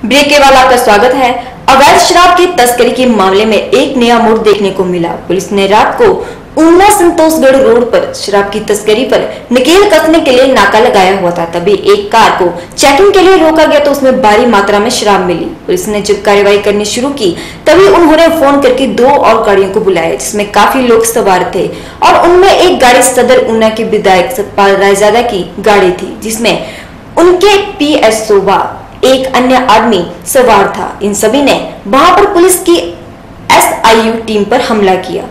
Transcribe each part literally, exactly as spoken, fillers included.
Break के बाद आपका स्वागत है। अवैध शराब की तस्करी के मामले में एक नया मोड़ देखने को मिला। पुलिस ने रात को ऊना संतोषगढ़ रोड पर शराब की तस्करी पर नकेल कसने के लिए नाका लगाया हुआ था। तभी एक कार को चेकिंग के लिए रोका गया तो उसमें भारी मात्रा में शराब मिली। पुलिस ने जब कार्रवाई करनी शुरू की तभी उन्होंने फोन करके दो और गाड़ियों को बुलाया जिसमें काफी लोग सवार थे और उनमें एक गाड़ी सदर ऊना के विधायक सतपाल रायजादा की गाड़ी थी जिसमें उनके पीएसओ व एक अन्य आदमी सवार था। इन सभी ने वहां पर पुलिस की एसआईयू टीम पर हमला किया।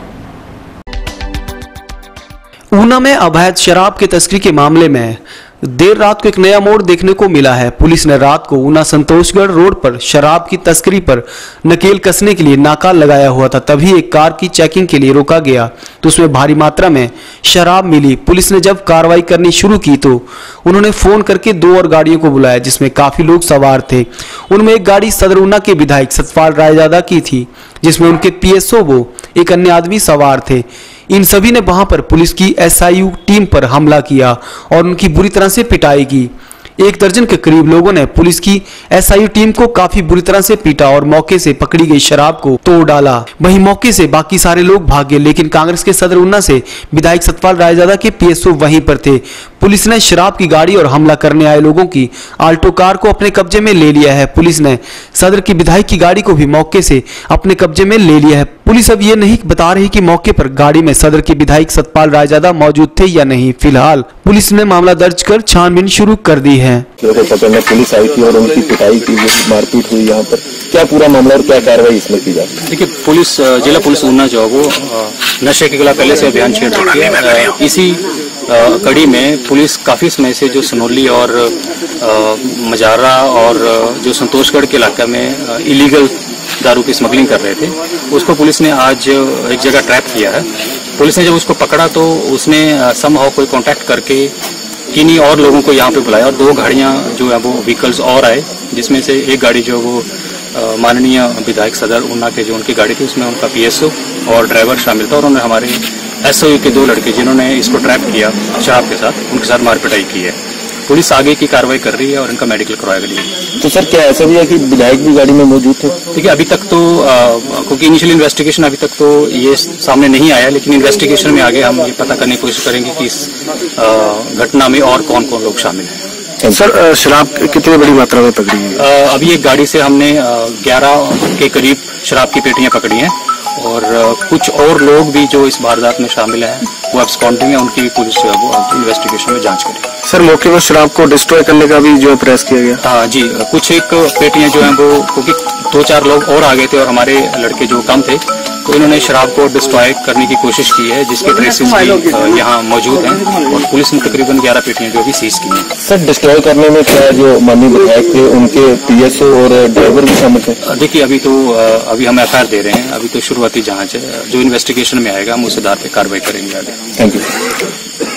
ऊना में अवैध शराब की तस्करी के मामले में देर रात को एक नया मोड़ देखने को मिला है। पुलिस ने रात को ऊना संतोषगढ़ रोड पर शराब की तस्करी पर नकेल कसने के लिए नाका लगाया हुआ था। तभी एक कार की चेकिंग के लिए रोका गया तो उसमें भारी मात्रा में शराब मिली। पुलिस ने जब कार्रवाई करनी शुरू की तो उन्होंने फोन करके दो और गाड़ियों को बुलाया जिसमें काफी लोग सवार थे। उनमें एक गाड़ी सदर ऊना के विधायक सतपाल रायजादा की थी जिसमें उनके पीएसओ वो एक अन्य आदमी सवार थे। इन सभी ने वहां पर पुलिस की एसआईयू टीम पर हमला किया और उनकी बुरी तरह से पिटाई की। एक दर्जन के करीब लोगों ने पुलिस की एसआईयू टीम को काफी बुरी तरह से पीटा और मौके से पकड़ी गई शराब को तोड़ डाला। वहीं मौके से बाकी सारे लोग भागे लेकिन कांग्रेस के सदर ऊना से विधायक सतपाल रायजादा के पीएसओ वहीं पर थे। पुलिस ने शराब की गाड़ी और हमला करने आए लोगों की आल्टो कार को अपने कब्जे में ले लिया है। पुलिस ने सदर की विधायक की गाड़ी को भी मौके से अपने कब्जे में ले लिया है। पुलिस अब ये नहीं बता रही कि मौके पर गाड़ी में सदर के विधायक सतपाल रायजादा मौजूद थे या नहीं। फिलहाल पुलिस ने मामला दर्ज कर छानबीन शुरू कर दी है। पकड़ने पुलिस आई थी और उनकी पिटाई की गई, मारपीट हुई। यहाँ पर क्या पूरा मामला और क्या कार्रवाई इसमें की जाती है? देखिए, पुलिस जिला पुलिस ऊना जो है वो नशे के खिलाफ पहले से अभियान छेड़ रही है। इसी कड़ी में पुलिस काफी समय से जो सनोली और मजारा और जो संतोषगढ़ के इलाके में इलीगल दारू की स्मगलिंग कर रहे थे उसको पुलिस ने आज एक जगह ट्रैप किया है। पुलिस ने जब उसको पकड़ा तो उसने समहाउ कोई कांटेक्ट करके किन्हीं और लोगों को यहाँ पे बुलाया और दो गाड़ियाँ जो है वो व्हीकल्स और आए जिसमें से एक गाड़ी जो वो माननीय विधायक सदर ऊना के जो उनकी गाड़ी थी उसमें उनका पीएसओ और ड्राइवर शामिल था और उन्होंने हमारे एसओयू के दो लड़के जिन्होंने इसको ट्रैप किया शराब के साथ उनके साथ मारपिटाई की है। पुलिस आगे की कार्रवाई कर रही है और इनका मेडिकल करवाया गया। तो सर क्या ऐसा भी है कि विधायक भी गाड़ी में मौजूद थे? देखिए, अभी तक तो क्योंकि इनिशियल इन्वेस्टिगेशन अभी तक तो ये सामने नहीं आया लेकिन इन्वेस्टिगेशन में आगे हम ये पता करने की कोशिश करेंगे कि इस घटना में और कौन कौन लोग शामिल हैं। सर शराब कितनी बड़ी मात्रा में पकड़ी है? अभी एक गाड़ी से हमने ग्यारह के करीब शराब की पेटियां पकड़ी हैं और कुछ और लोग भी जो इस वारदात में शामिल हैं वो एब्सकॉन्डिंग है, उनकी पुलिस जो है वो इन्वेस्टिगेशन में जांच करेगी। सर मौके पर शराब को डिस्ट्रॉय करने का भी जो प्रयास किया गया? हाँ जी, कुछ एक पेटियां जो हैं वो क्योंकि दो चार लोग और आ गए थे और हमारे लड़के जो कम थे तो इन्होंने शराब को डिस्ट्रॉय करने की कोशिश की है जिसके ट्रेसेस भी यहाँ मौजूद हैं और पुलिस ने तकरीबन ग्यारह पेटियां जो भी सीज की हैं। सर डिस्ट्रॉय करने में क्या जो माननीय विधायक थे उनके पीएसओ और ड्राइवर भी शामिल थे? देखिए, अभी तो अभी हम एफ आई आर दे रहे हैं, अभी तो शुरुआती जांच है। जो इन्वेस्टिगेशन में आएगा हम उस आधार पर कार्रवाई करेंगे आगे। Thank you.